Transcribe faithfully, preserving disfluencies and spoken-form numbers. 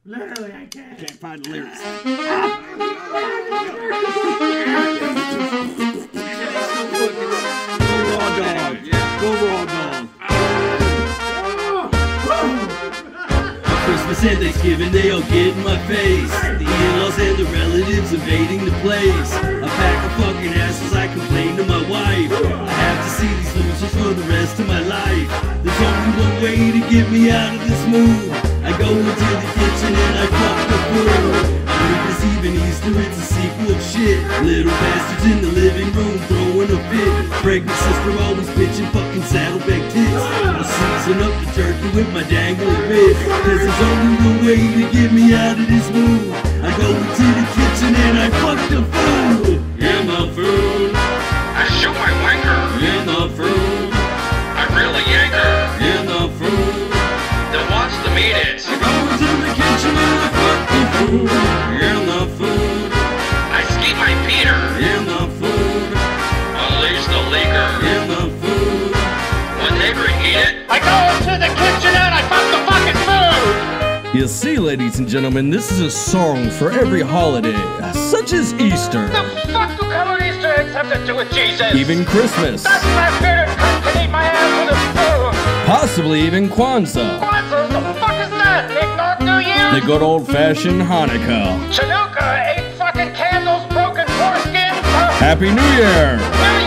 Literally, I can't. Can't find the lyrics. Go raw dog. Go raw dog. Christmas and Thanksgiving, they all get in my face. The in-laws and the relatives invading the place. I pack a fucking asses, I complain to my wife. I have to see these losers for the rest of my life. There's only one way to get me out of this mood. I go into the kitchen and I fuck the food. New Year's Eve and Easter, it's a sequel of shit. Little bastards in the living room throwing a fit. Pregnant sister always bitching fucking saddlebag tits. I'll season up the turkey with my dangling bit. Cause there's only one way to get me out of this mood. I go into the kitchen and I fuck the food. In the food, I shoot my wanker. in the food, I really yank her. in the food. Then wants to meet it. I go into the kitchen and I fuck the food. In the food, I skeet my Peter. in the food, Unleash the leaker. in the food. When neighbor eat it, I go into the kitchen and I fuck the fucking food! You see, ladies and gentlemen, this is a song for every holiday, such as Easter, The fuck do come on Easter eggs have to do with Jesus? even Christmas, That's my bearded cunt can eat my ass with a spoon! possibly even Kwanzaa, Kwanzaa, the fuck is that? Eggnog New Year? the good old-fashioned Hanukkah. Chanukah, eight fucking candles, broken foreskin, uh, Happy New Year! New